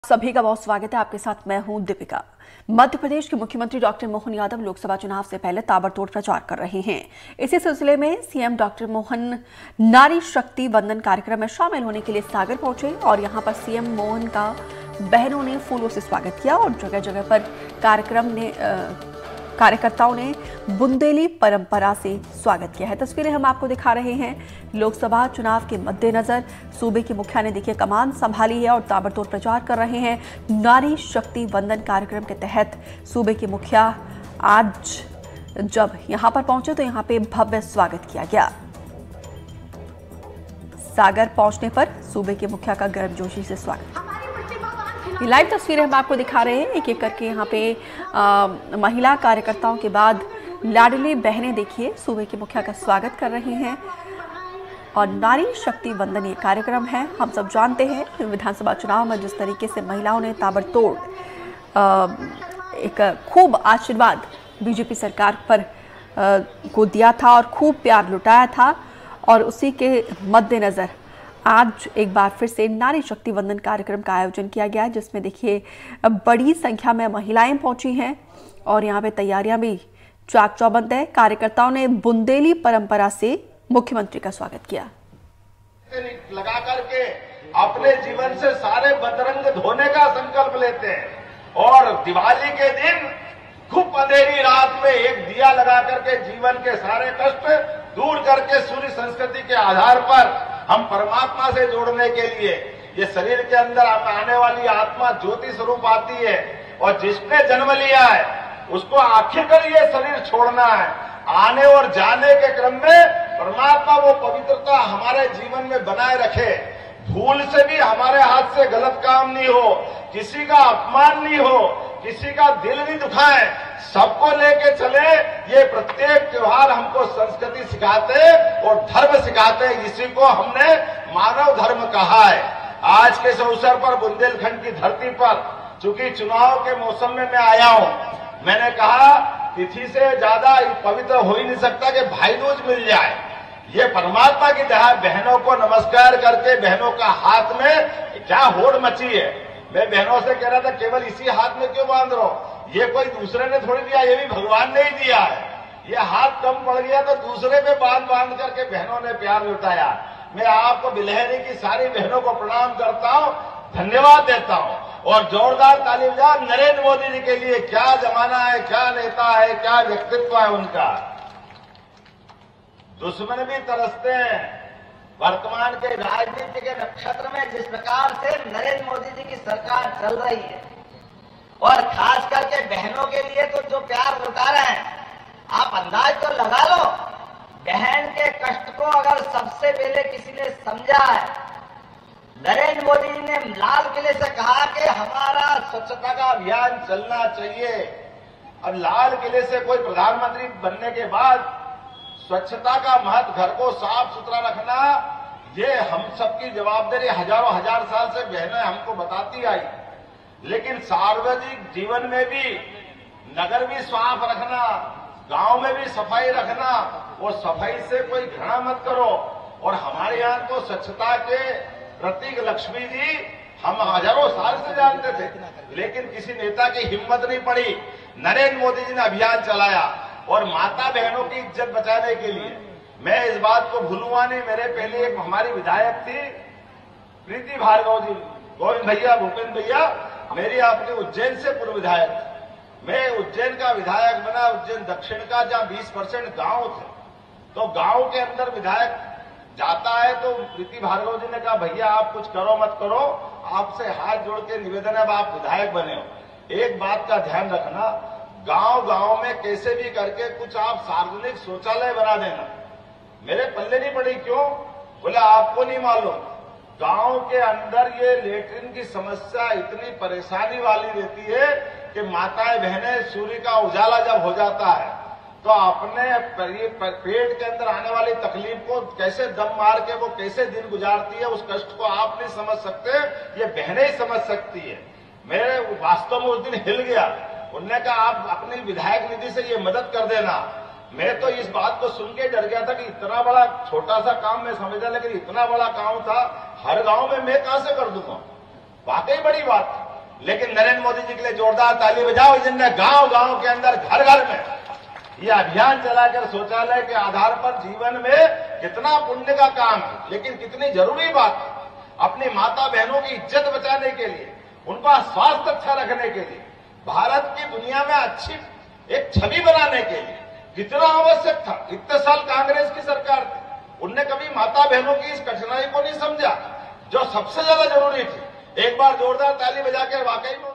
सभी का बहुत स्वागत है। आपके साथ मैं हूं दीपिका। मध्य प्रदेश के मुख्यमंत्री डॉक्टर मोहन यादव लोकसभा चुनाव से पहले ताबड़तोड़ प्रचार कर रहे हैं। इसी सिलसिले में सीएम डॉक्टर मोहन नारी शक्ति वंदन कार्यक्रम में शामिल होने के लिए सागर पहुंचे और यहां पर सीएम मोहन का बहनों ने फूलों से स्वागत किया और जगह जगह पर कार्यकर्ताओं ने बुंदेली परंपरा से स्वागत किया है। तस्वीरें हम आपको दिखा रहे हैं। लोकसभा चुनाव के मद्देनजर सूबे की मुखिया ने देखिए कमान संभाली है और ताबड़तोड़ प्रचार कर रहे हैं। नारी शक्ति वंदन कार्यक्रम के तहत सूबे की मुखिया आज जब यहां पर पहुंचे तो यहां पे भव्य स्वागत किया गया। सागर पहुंचने पर सूबे के मुखिया का गर्मजोशी से स्वागत। ये लाइव तस्वीरें हम आपको दिखा रहे हैं। एक एक करके यहाँ पे महिला कार्यकर्ताओं के बाद लाडली बहनें देखिए सूबे के मुखिया का स्वागत कर रही हैं और नारी शक्ति वंदन ये कार्यक्रम है। हम सब जानते हैं विधानसभा चुनाव में जिस तरीके से महिलाओं ने ताबड़तोड़ एक खूब आशीर्वाद बीजेपी सरकार पर को दिया था और खूब प्यार लुटाया था और उसी के मद्देनजर आज एक बार फिर से नारी शक्ति वंदन कार्यक्रम का आयोजन किया गया, जिसमें देखिए बड़ी संख्या में महिलाएं पहुंची हैं और यहां पे तैयारियां भी चाक चौबंद है। कार्यकर्ताओं ने बुंदेली परंपरा से मुख्यमंत्री का स्वागत किया। लगा करके अपने जीवन से सारे बदरंग धोने का संकल्प लेते हैं और दिवाली के दिन खूब अंधेरी रात में एक दिया लगा करके जीवन के सारे कष्ट दूर करके सूर्य संस्कृति के आधार पर हम परमात्मा से जोड़ने के लिए ये शरीर के अंदर आने वाली आत्मा ज्योति स्वरूप आती है और जिसने जन्म लिया है उसको आखिरकार ये शरीर छोड़ना है। आने और जाने के क्रम में परमात्मा वो पवित्रता हमारे जीवन में बनाए रखे। भूल से भी हमारे हाथ से गलत काम नहीं हो, किसी का अपमान नहीं हो, किसी का दिल नहीं दुखाए, सबको लेके चले। ये प्रत्येक त्योहार हमको संस्कृति सिखाते और धर्म सिखाते, इसी को हमने मानव धर्म कहा है। आज के इस अवसर पर बुंदेलखंड की धरती पर चूंकि चुनाव के मौसम में मैं आया हूं, मैंने कहा तिथि से ज्यादा पवित्र हो ही नहीं सकता कि भाई दूज मिल जाए। ये परमात्मा की दया, बहनों को नमस्कार करके बहनों का हाथ में क्या होड़ मची है। मैं बहनों से कह रहा था केवल इसी हाथ में क्यों बांध रहा हूं, ये कोई दूसरे ने थोड़ी दिया, ये भी भगवान ने ही दिया है। ये हाथ कम पड़ गया तो दूसरे पे बांध करके बहनों ने प्यार लुटाया। मैं आपको बिलहरी की सारी बहनों को प्रणाम करता हूं, धन्यवाद देता हूं और जोरदार ताली बजाओ नरेंद्र मोदी जी के लिए। क्या जमाना है, क्या नेता है, क्या व्यक्तित्व है उनका। दुश्मन भी तरसते हैं। वर्तमान के राजनीति के नक्षत्र में जिस प्रकार से नरेंद्र मोदी जी की सरकार चल रही है और खास करके बहनों के लिए तो जो प्यार लुटा रहे हैं, आप अंदाज तो लगा लो। बहन के कष्ट को अगर सबसे पहले किसी ने समझा है, नरेंद्र मोदी जी ने लाल किले से कहा कि हमारा स्वच्छता का अभियान चलना चाहिए। अब लाल किले से कोई प्रधानमंत्री बनने के बाद स्वच्छता का महत्व, घर को साफ सुथरा रखना, ये हम सबकी जवाबदारी हजारों हजार साल से बहनें हमको बताती आई। लेकिन सार्वजनिक जीवन में भी नगर भी साफ रखना, गांव में भी सफाई रखना और सफाई से कोई घृणा मत करो। और हमारे यहाँ तो स्वच्छता के प्रतीक लक्ष्मी जी हम हजारों साल से जानते थे, लेकिन किसी नेता की हिम्मत नहीं पड़ी। नरेंद्र मोदी जी ने अभियान चलाया और माता बहनों की इज्जत बचाने के लिए। मैं इस बात को भूलूंगा नहीं। मेरे पहले एक हमारी विधायक थी प्रीति भार्गव जी, गोविंद भैया, भूपेंद्र भैया, मेरी अपनी उज्जैन से पूर्व विधायक। मैं उज्जैन का विधायक बना, उज्जैन दक्षिण का, जहां 20% गांव थे। तो गांव के अंदर विधायक जाता है तो प्रीति भार्गव जी ने कहा भैया आप कुछ करो मत करो, आपसे हाथ जोड़ के निवेदन है, आप विधायक बने हो। एक बात का ध्यान रखना, गांव गांव में कैसे भी करके कुछ आप सार्वजनिक शौचालय बना देना। मेरे पल्ले नहीं पड़ी, क्यों बोले आपको नहीं मालूम, गांव के अंदर ये लेटरिन की समस्या इतनी परेशानी वाली रहती है कि माताएं बहनें सूर्य का उजाला जब हो जाता है तो अपने पेट के अंदर आने वाली तकलीफ को कैसे दम मार के वो कैसे दिन गुजारती है, उस कष्ट को आप नहीं समझ सकते, ये बहनें ही समझ सकती है। मेरे वास्तव में उस दिन हिल गया। उन्होंने कहा आप अपनी विधायक निधि से ये मदद कर देना। मैं तो इस बात को सुन के डर गया था कि इतना बड़ा छोटा सा काम मैं समझा, लेकिन इतना बड़ा काम था, हर गांव में मैं कहां से कर दूंगा। वाकई बड़ी बात। लेकिन नरेंद्र मोदी जी के लिए जोरदार ताली बजाओ, जिनने गांव गांव के अंदर घर घर में ये अभियान चलाकर शौचालय के आधार पर जीवन में कितना पुण्य का काम है, लेकिन कितनी जरूरी बात है अपनी माता बहनों की इज्जत बचाने के लिए, उनका स्वास्थ्य अच्छा रखने के लिए, भारत की दुनिया में अच्छी एक छवि बनाने के लिए कितना आवश्यक था। इतने साल कांग्रेस की सरकार थी, उनने कभी माता बहनों की इस कठिनाई को नहीं समझा जो सबसे ज्यादा जरूरी थी। एक बार जोरदार ताली बजा के वाकई में